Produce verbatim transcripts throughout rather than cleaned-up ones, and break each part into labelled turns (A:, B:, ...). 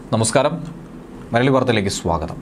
A: നമസ്കാരം, മലയാളി വാർത്തയിലേക്ക് സ്വാഗതം.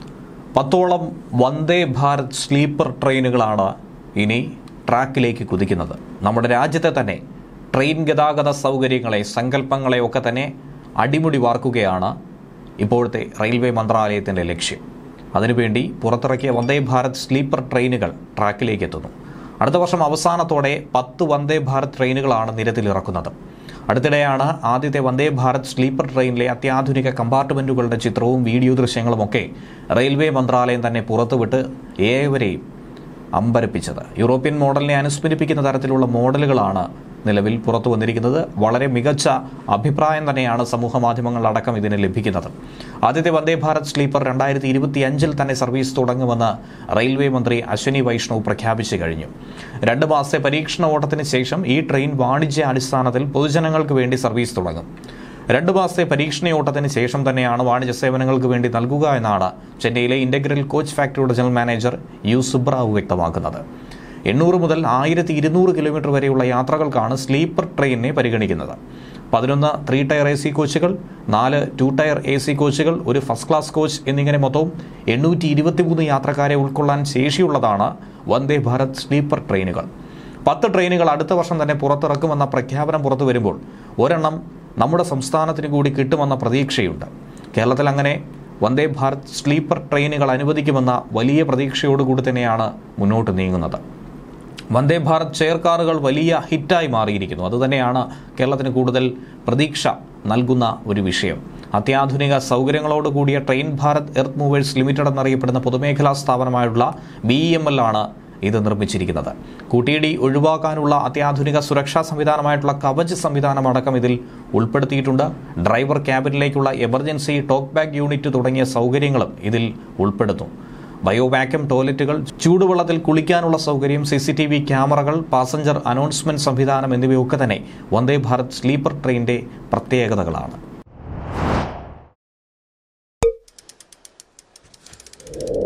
A: പത്തോളം വന്ദേ ഭാരത് സ്ലീപ്പർ ട്രെയിനുകളാണ് ഇനി ട്രാക്കിലേക്ക് കുതിക്കുന്നത്. നമ്മുടെ രാജ്യത്തെ തന്നെ ട്രെയിൻ ഗതാഗത സൗകര്യങ്ങളെ, സങ്കല്പങ്ങളെ ഒക്കെ തന്നെ അടിമുടി വാർക്കുകയാണ് ഇപ്പോഴത്തെ റെയിൽവേ മന്ത്രാലയത്തിൻ്റെ ലക്ഷ്യം. അതിനുവേണ്ടി പുറത്തിറക്കിയ വന്ദേ ഭാരത് സ്ലീപ്പർ ട്രെയിനുകൾ ട്രാക്കിലേക്ക് എത്തുന്നു. അടുത്ത വർഷം അവസാനത്തോടെ പത്ത് വന്ദേ ഭാരത് ട്രെയിനുകളാണ് നിരത്തിലിറക്കുന്നത്. അടുത്തിടെയാണ് ആദ്യത്തെ വന്ദേ ഭാരത് സ്ലീപ്പർ ട്രെയിനിലെ അത്യാധുനിക കമ്പാർട്ട്മെന്റുകളുടെ ചിത്രവും വീഡിയോ ദൃശ്യങ്ങളുമൊക്കെ റെയിൽവേ മന്ത്രാലയം തന്നെ പുറത്തുവിട്ട് ഏവരെയും അമ്പരപ്പിച്ചത്. യൂറോപ്യൻ മോഡലിനെ അനുസ്മരിപ്പിക്കുന്ന തരത്തിലുള്ള മോഡലുകളാണ് നിലവിൽ പുറത്തു വന്നിരിക്കുന്നത്. വളരെ മികച്ച അഭിപ്രായം തന്നെയാണ് സമൂഹ മാധ്യമങ്ങളിലടക്കം ഇതിന് ലഭിക്കുന്നത്. ആദ്യത്തെ വന്ദേ ഭാരത് സ്ലീപ്പർ രണ്ടായിരത്തി ഇരുപത്തി അഞ്ചിൽ തന്നെ സർവീസ് തുടങ്ങുമെന്ന് റെയിൽവേ മന്ത്രി അശ്വിനി വൈഷ്ണവ് പ്രഖ്യാപിച്ചു കഴിഞ്ഞു. രണ്ട് മാസത്തെ പരീക്ഷണ ഓട്ടത്തിന് ശേഷം ഈ ട്രെയിൻ വാണിജ്യ അടിസ്ഥാനത്തിൽ പൊതുജനങ്ങൾക്ക് വേണ്ടി സർവീസ് തുടങ്ങും. രണ്ടു മാസത്തെ പരീക്ഷണയോട്ടത്തിന് ശേഷം തന്നെയാണ് വാണിജ്യ സേവനങ്ങൾക്ക് വേണ്ടി നൽകുക എന്നാണ് ചെന്നൈയിലെ ഇന്റഗ്രൽ കോച്ച് ഫാക്ടറിയുടെ ജനറൽ മാനേജർ യു സുബ്രാവ് വ്യക്തമാക്കുന്നത്. എണ്ണൂറ് മുതൽ ആയിരത്തി ഇരുന്നൂറ് കിലോമീറ്റർ വരെയുള്ള യാത്രകൾക്കാണ് സ്ലീപ്പർ ട്രെയിനിനെ പരിഗണിക്കുന്നത്. പതിനൊന്ന് ത്രീ ടയർ എ സി കോച്ചുകൾ, നാല് ടു ടയർ എ സി കോച്ചുകൾ, ഒരു ഫസ്റ്റ് ക്ലാസ് കോച്ച് എന്നിങ്ങനെ മൊത്തം എണ്ണൂറ്റി ഇരുപത്തി മൂന്ന് യാത്രക്കാരെ ഉൾക്കൊള്ളാൻ ശേഷിയുള്ളതാണ് വന്ദേ ഭാരത് സ്ലീപ്പർ ട്രെയിനുകൾ. പത്ത് ട്രെയിനുകൾ അടുത്ത വർഷം തന്നെ പുറത്തിറക്കുമെന്ന പ്രഖ്യാപനം പുറത്തു വരുമ്പോൾ ഒരെണ്ണം നമ്മുടെ സംസ്ഥാനത്തിന് കൂടി കിട്ടുമെന്ന പ്രതീക്ഷയുണ്ട്. കേരളത്തിൽ അങ്ങനെ വന്ദേ ഭാരത് സ്ലീപ്പർ ട്രെയിനുകൾ അനുവദിക്കുമെന്ന വലിയ പ്രതീക്ഷയോടുകൂടി തന്നെയാണ് മുന്നോട്ട് നീങ്ങുന്നത്. വന്ദേ ഭാരത് ചെയർ കാറുകൾ വലിയ ഹിറ്റായി മാറിയിരിക്കുന്നു. അതുതന്നെയാണ് കേരളത്തിന് കൂടുതൽ പ്രതീക്ഷ നൽകുന്ന ഒരു വിഷയം. അത്യാധുനിക സൗകര്യങ്ങളോട് കൂടിയ train Bharat earth movers limited എന്നറിയപ്പെടുന്ന പൊതുമേഖലാ സ്ഥാപനമായുള്ള ബി ഇ എം എൽ ആണ് ഇത് നിർമ്മിച്ചിരിക്കുന്നത്. കൂട്ടിയിടി ഒഴിവാക്കാനുള്ള അത്യാധുനിക സുരക്ഷാ സംവിധാനമായിട്ടുള്ള കവച് സംവിധാനം അടക്കം ഇതിൽ ഉൾപ്പെടുത്തിയിട്ടുണ്ട്. ഡ്രൈവർ ക്യാബിനിലേക്കുള്ള എമർജൻസി ടോക്ക് ബാക്ക് യൂണിറ്റ് തുടങ്ങിയ സൗകര്യങ്ങളും ഇതിൽ ഉൾപ്പെടുന്നു. ബയോ വാക്യൂം ടോയ്ലറ്റുകൾ, ചൂടുവെള്ളത്തിൽ കുളിക്കാനുള്ള സൗകര്യം, സി സി ടി വി ക്യാമറകൾ, പാസഞ്ചർ അനൗൺസ്മെന്റ് സംവിധാനം എന്നിവയൊക്കെ തന്നെ വന്ദേ ഭാരത് സ്ലീപ്പർ ട്രെയിനിന്റെ പ്രത്യേകതകളാണ്.